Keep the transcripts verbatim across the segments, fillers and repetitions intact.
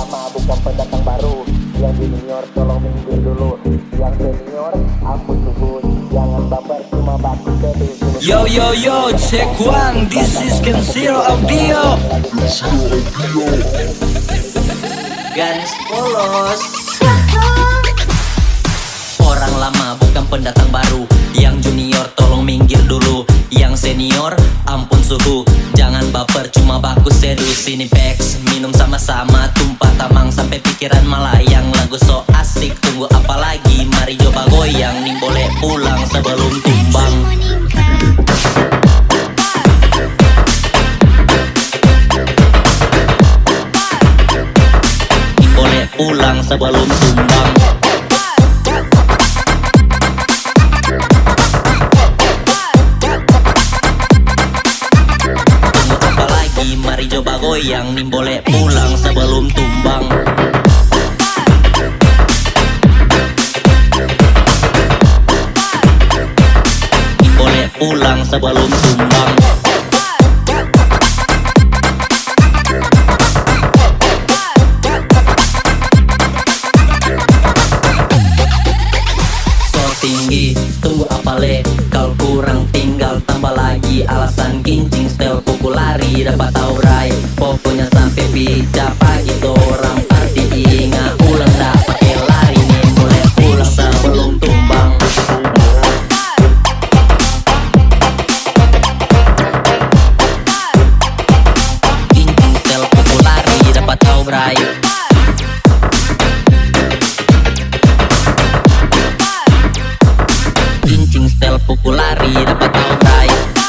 lama bukan pendatang baru. Yang junior tolong minggir dulu, yang senior ampun suhu. Jangan baper cuma baku kedul. Yo yo yo, check one, this is Kenzero Audio. Garis polos. Orang lama bukan pendatang baru. Yang junior tolong minggir dulu, yang senior ampun suhu. Jangan baper cuma baku seduh. Sini peks, minum sama-sama, tumpah tamang sampai pikiran melayang. Lagu so asik, tunggu apa lagi? Mari coba goyang, nih boleh pulang sebelum tumbang. Nih boleh pulang sebelum tumbang. Mari coba goyang, nih boleh pulang sebelum tumbang. Nih boleh pulang sebelum tumbang. So tinggi, tunggu apa le? Kau kurang tinggal tambah lagi alasan kincing style pukul lari dapat taurai. Pokoknya sampai pijak pagi orang party ingat ulang dah pakai lari nih boleh pulang sebelum tumbang. Kincing style pukul lari dapat taurai. Kincing style pukul lari dapat taurai.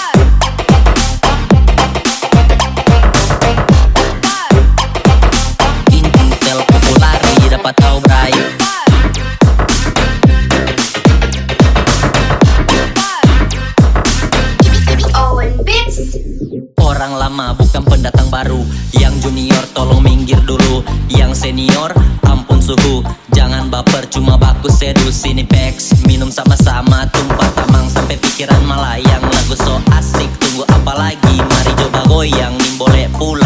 Orang lama bukan pendatang baru. Yang junior tolong minggir dulu, yang senior ampun suhu. Jangan baper cuma baku seduh. Sini peks, minum sama-sama, tumpah tamang sampai pikiran melayang. Lagu so asik, tunggu apa lagi? Mari coba goyang, nih boleh pulang